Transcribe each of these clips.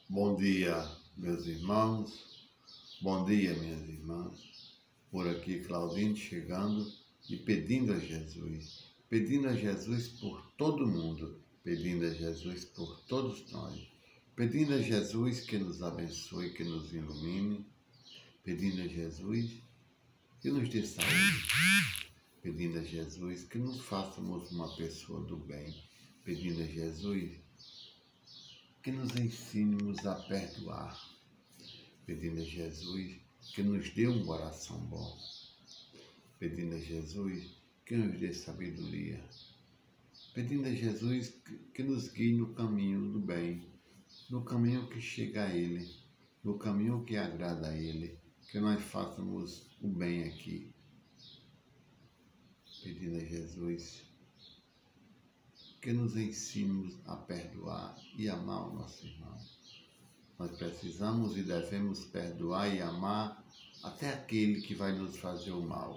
Bom dia, meus irmãos. Bom dia, minhas irmãs. Por aqui, Claudine chegando e pedindo a Jesus por todo mundo, pedindo a Jesus por todos nós, pedindo a Jesus que nos abençoe, que nos ilumine, pedindo a Jesus que nos dê saúde, pedindo a Jesus que nos façamos uma pessoa do bem, pedindo a Jesus que nos ensine-nos a perdoar, pedindo a Jesus que nos dê um coração bom, pedindo a Jesus que nos dê sabedoria, pedindo a Jesus que nos guie no caminho do bem, no caminho que chega a Ele, no caminho que agrada a Ele, que nós façamos o bem aqui, pedindo a Jesus que nos ensine a perdoar e amar o nosso irmão. Nós precisamos e devemos perdoar e amar até aquele que vai nos fazer o mal.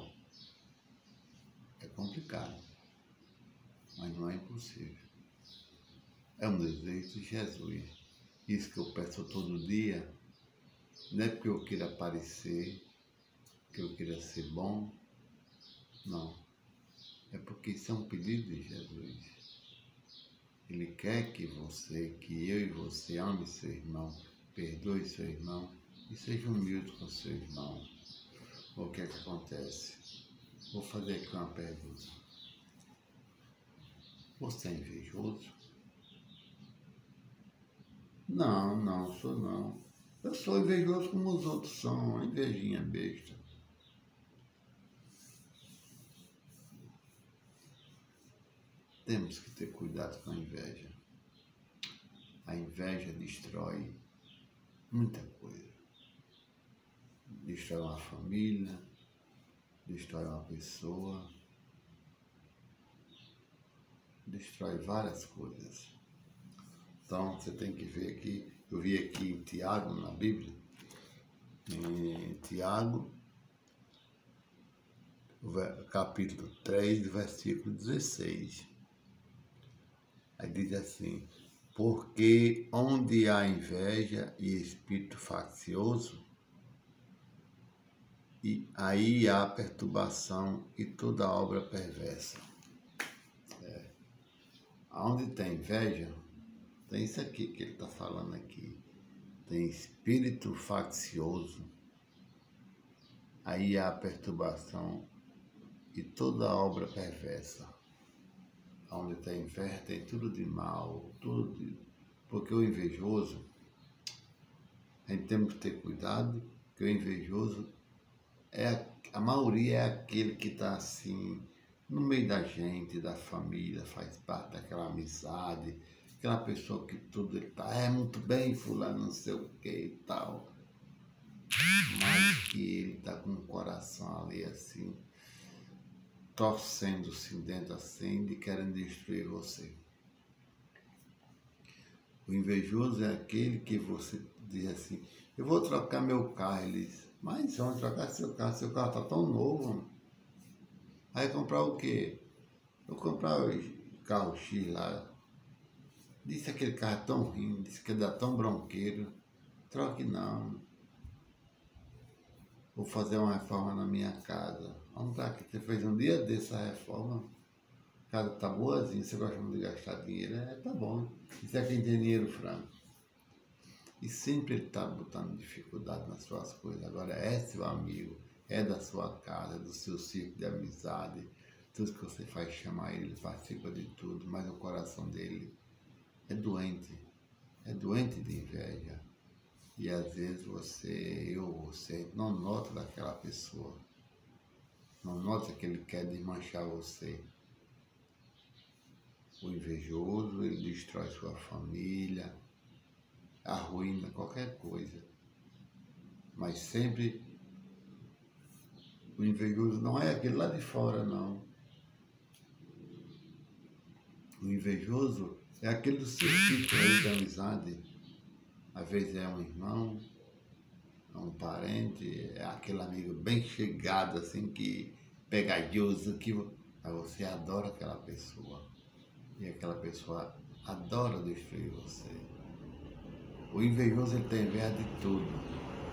É complicado, mas não é impossível. É um desejo de Jesus. Isso que eu peço todo dia, não é porque eu queira aparecer, que eu queira ser bom, não. É porque isso é um pedido de Jesus. Ele quer que eu e você ame seu irmão, perdoe seu irmão e seja humilde com seu irmão. O que é que acontece? Vou fazer aqui uma pergunta. Você é invejoso? Não sou não. Eu sou invejoso como os outros são, uma invejinha besta. Temos que ter cuidado com a inveja. A inveja destrói muita coisa. Destrói uma família, destrói uma pessoa, destrói várias coisas. Então, você tem que ver aqui, eu vi aqui em Tiago, na Bíblia, em Tiago, capítulo 3, versículo 16. Aí diz assim: porque onde há inveja e espírito faccioso, e aí há perturbação e toda obra perversa. Onde tem inveja, tem isso aqui que ele está falando aqui. Tem espírito faccioso, aí há perturbação e toda obra perversa. Onde tem inveja tem tudo de mal, porque o invejoso, a gente tem que ter cuidado, que o invejoso, a maioria é aquele que está assim, no meio da gente, da família, faz parte daquela amizade, aquela pessoa que tudo ele tá, muito bem, fulano, não sei o que e tal. Mas que ele tá com o coração ali assim, torcendo-se dentro assim, de querendo destruir você. O invejoso é aquele que você diz assim, eu vou trocar meu carro, ele diz, mas vamos trocar seu carro tá tão novo, mano. Aí comprar o quê? Eu comprar o carro X lá, disse aquele carro é tão ruim, disse que dá tão bronqueiro, troque não. Vou fazer uma reforma na minha casa. Vamos lá, que você fez um dia dessa reforma, a casa tá boazinha, você gosta muito de gastar dinheiro, tá bom. Isso é quem tem dinheiro franco. E sempre ele está botando dificuldade nas suas coisas. Agora é seu amigo, é da sua casa, é do seu círculo de amizade. Tudo que você faz chamar ele participa de tudo, mas o coração dele é doente de inveja. E às vezes você não nota daquela pessoa, não nota que ele quer desmanchar você. O invejoso, ele destrói sua família, arruína qualquer coisa. Mas sempre o invejoso não é aquele lá de fora, não. O invejoso é aquele do seu círculo de amizade. Às vezes é um irmão, é um parente, é aquele amigo bem chegado, assim, que pegajoso, que você adora aquela pessoa. E aquela pessoa adora destruir você. O invejoso, ele tem inveja de tudo.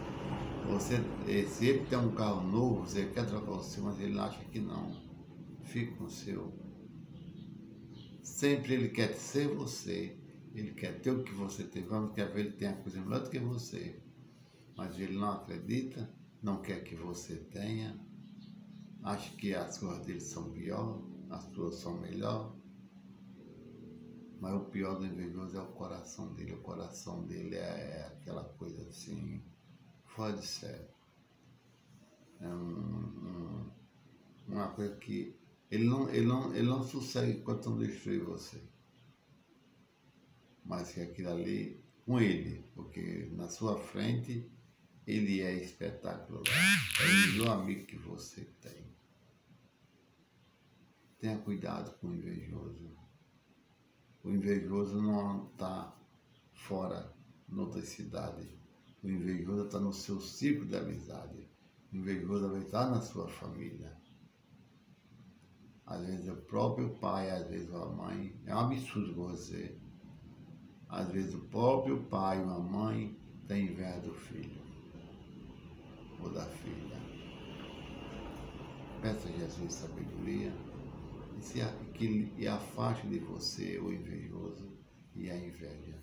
Se ele tem um carro novo, você quer trocar o seu, mas ele acha que não. Fica com o seu. Sempre ele quer ser você. Ele quer ter o que você tem. Vamos quer ver, ele tem a coisa melhor do que você. Mas ele não acredita, não quer que você tenha. Acha que as coisas dele são pior, as suas são melhor. Mas o pior do invejoso é o coração dele. O coração dele é aquela coisa assim, fora de sério. É uma coisa que ele não sossega enquanto não destruir você. Mas que aquilo ali, com ele, porque na sua frente ele é espetacular. É o melhor amigo que você tem. Tenha cuidado com o invejoso. O invejoso não está fora, noutra cidade. O invejoso está no seu ciclo de amizade. O invejoso vai estar na sua família. Às vezes é o próprio pai, às vezes a mãe. É um absurdo você. Às vezes o próprio pai ou a mãe tem inveja do filho ou da filha. Peça a Jesus sabedoria e afaste de você o invejoso e a inveja.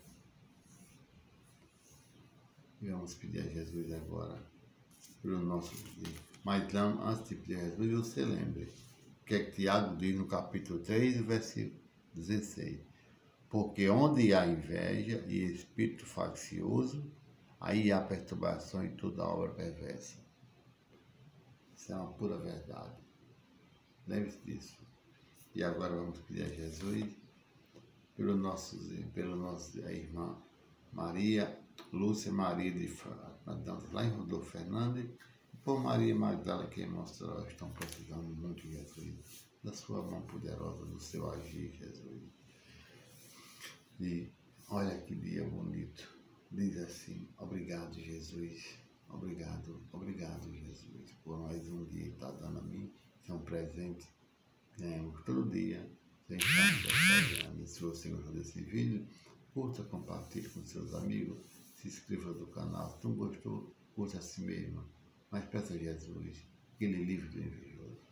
E vamos pedir a Jesus agora pelo nosso dia. Mas não, antes de pedir a Jesus, você lembre o que é que Tiago diz no capítulo 3, versículo 16. Porque onde há inveja e espírito faccioso, aí há perturbação e toda obra perversa. Isso é uma pura verdade. Lembre-se disso. E agora vamos pedir a Jesus pela nossa irmã Maria Lúcia Maria de lá em Rodolfo Fernandes, e por Maria Magdala, que mostrou, estão precisando muito de Jesus, da sua mão poderosa, do seu agir, Jesus. E olha que dia bonito. Diz assim: obrigado, Jesus. Obrigado, Jesus, por mais um dia que está dando a mim, que é um presente que ganhamos todo dia, sem estar. Se você gostou desse vídeo, curta, compartilhe com seus amigos, se inscreva no canal. Se não gostou, curta a si mesmo. Mas peça a Jesus que ele livre do invejoso.